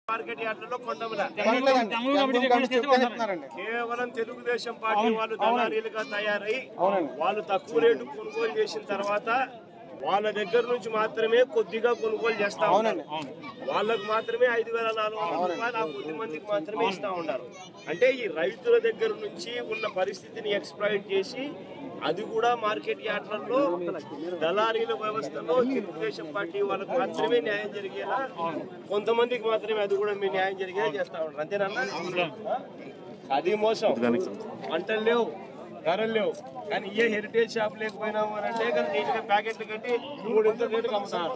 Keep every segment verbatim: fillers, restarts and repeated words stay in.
Market యార్డ్లలో కొండమల కేవలం Telugu Desam party వాళ్ళు దళారీలుగా తయారై వాళ్ళు తక్కువ రేటు కొనుగోలు చేసిన తర్వాత వాళ్ళ దగ్గర నుంచి మాత్రమే కొద్దిగా కొనుగోలు చేస్తా ఉన్నారు. వాళ్ళకు మాత్రమే ఐదు వేల నాలుగు వందల రూపాయలు ఆ కొద్ది మందికి మాత్రమే ఇస్తా ఉన్నారు. అంటే ఈ రైతుల దగ్గర నుంచి ఉన్న పరిస్థితిని ఎక్స్ప్లాయిట్ చేసి అది కూడా మార్కెట్ యార్డ్లలో దళారీల వ్యవస్థలో తెలుగుదేశం పార్టీ వాళ్ళకు మాత్రమే న్యాయం జరిగేలా, కొంతమందికి మాత్రమే అది కూడా మీ న్యాయం జరిగేలా చేస్తా ఉన్నారు. అంతేనన్నా? అది మోసం. పంటలు లేవు, ధరలు లేవు, కానీ ఏ హెరిటేజ్ షాప్ లేకపోయినాము అని అంటే కానీ నీట్గా ప్యాకెట్లు కట్టి మూడు ఇంత రేటుకి అమ్ముతారు.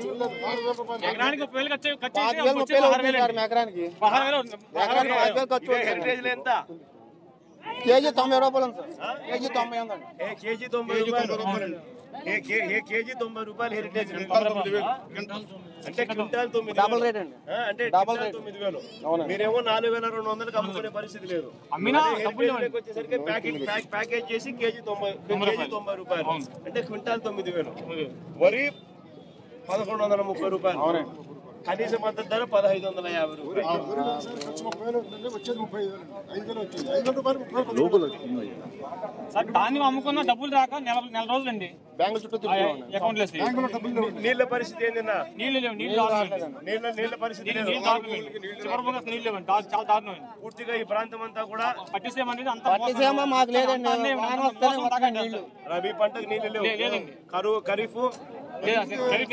హెరిటేజ్ ఎంత? కేజీ తొంభై రూపాయలు కేజీ తొంభై కేజీ తొంభై రూపాయలు కేజీ తొంభై రూపాయలు హెరిటేజ్ అంటే క్వింటాల్ తొమ్మిది డబుల్ రేట్ అండి. అంటే డబుల్ తొమ్మిది వేలు మీరేమో నాలుగు వేల రెండు వందలకు అమ్ముకునే పరిస్థితి లేదు. వచ్చేసరికి ప్యాకెట్ ప్యాకేజ్ చేసి కేజీ తొంభై కేజీ తొంభై రూపాయలు అంటే క్వింటాల్ తొమ్మిది వేలు వరి పదకొండు వందల ముప్పై రూపాయలు కనీస మద్దతు ధర పదహైదు వందల యాభై రూపాయలు. సార్ ధాన్యం అమ్ముకున్న డబ్బులు రాక నెల నెల రోజులండి బ్యాంకుల చుట్టూ అకౌంట్ లేసి నీళ్ళ పరిస్థితి ఏంటన్నా? నీళ్లు లేవు, నీళ్లు నీళ్ళ నీళ్ళ పరిస్థితి నీళ్లు లేవండి, చాలా దారుణం. పూర్తిగా ఈ ప్రాంతం అంతా కూడా పట్టిసీమ అనేది అంత మాకు లేదండి. రబీ పంటకు నీళ్లు లేవు, లేదండి. కరువు ఖరీఫ్ ఖరీఫ్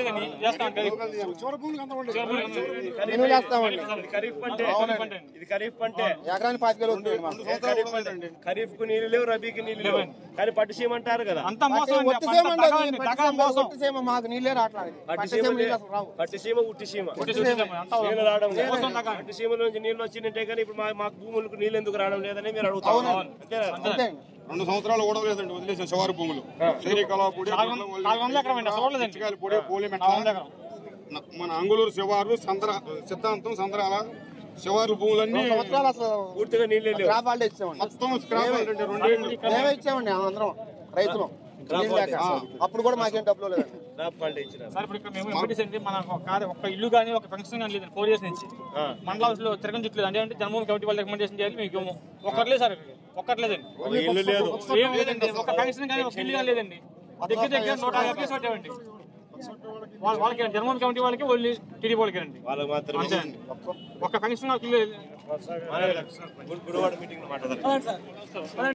పంటే ఇది ఖరీఫ్ పంటే ఖరీఫ్ కు నీళ్లు లేవు, రబీకి నీళ్లు లేవు, కానీ పట్టిసీమ అంటారు కదా. మాకు నీళ్ళే రావట్లేదు. పట్టిసీమ ఉట్టిసీమ నీళ్ళు రావడం పట్టిసీమ నుంచి నీళ్లు వచ్చినట్టే కానీ ఇప్పుడు మాకు భూములకు నీళ్ళు ఎందుకు రావడం లేదని మీరు అడుగుతారు. రెండు సంవత్సరాలు కూడా లేదండి, వదిలేసాం శివారు భూములు. మన అంగులూరు శివారు సంద్ర సిద్ధాంతం సంద్రాల శివారు భూములన్నీ పూర్తిగా నీళ్ళు మొత్తం ఇచ్చామండి అందరం రైతులు. అప్పుడు కూడా మాకేం డబ్బులు లేదు. సార్ ఇప్పుడు మేము ఎంపీటీసీ మన ఒక ఇల్లు కానీ ఒక ఫంక్షన్ కానీ లేదు ఫోర్ ఇయర్స్ నుంచి మండల హౌస్ లో తిరగని చుట్టలేదు. అంటే అంటే జగన్మోహన్ కమిటీ వాళ్ళు రికమెండేషన్ చేయాలి మీకు ఒక్కట్లేదు సార్, ఒక్కట్లేదండి, ఏం లేదండి. ఒక ఫంక్షన్ కానీ ఒక ఇల్లు కానీ లేదండి. దగ్గర దగ్గర నూట యాభై పెట్టామండి వాళ్ళకి జగన్మోహన్ కమిటీ వాళ్ళకి ఓన్లీ టీడీపీ వాళ్ళకి అండి వాళ్ళకి మాత్రమే. ఒక ఫంక్షన్ ఇల్లు